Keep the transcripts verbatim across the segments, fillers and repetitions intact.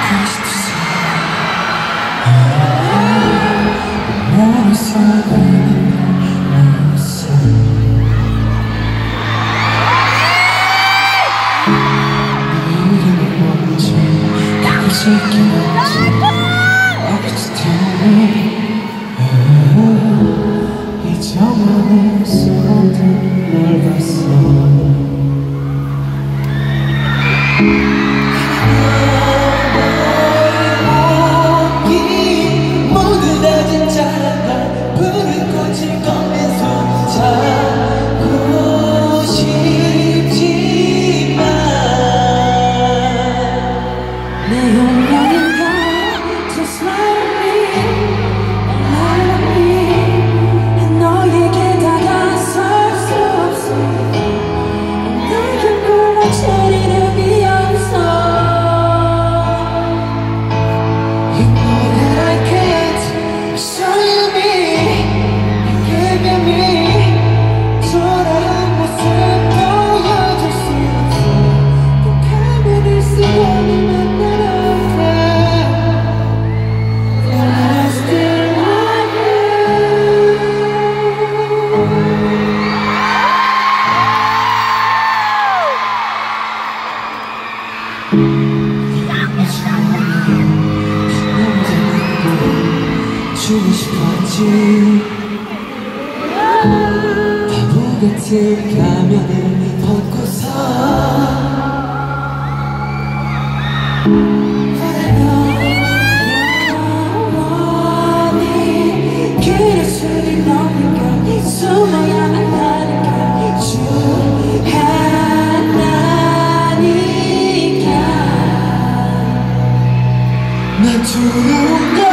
잊어버릴 수 없는 널 봤어. 모두 다 진짜가 푸른 꽃을 꺼내서 잡고 싶지만 내 운명인가 just like me, like me. 너에게 다가설 수 없어. 너의 불안한 이름이 없어. You know that I can't show you me, give me 초라한 모습 보여줄 수 없어. 또 가버릴 수 없는 만나러 가. But I still love you. 주고 싶었지. 바보 같은 가면을 벗고서 영원히 길을 수리 넘는 걸 숨어야 한다는 걸 주 하나니까 난 두려운 걸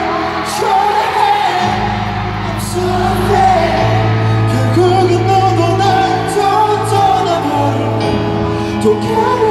좋아해. I'm so afraid. 결국은 너도 날 또 떠나버리고 또 가버리고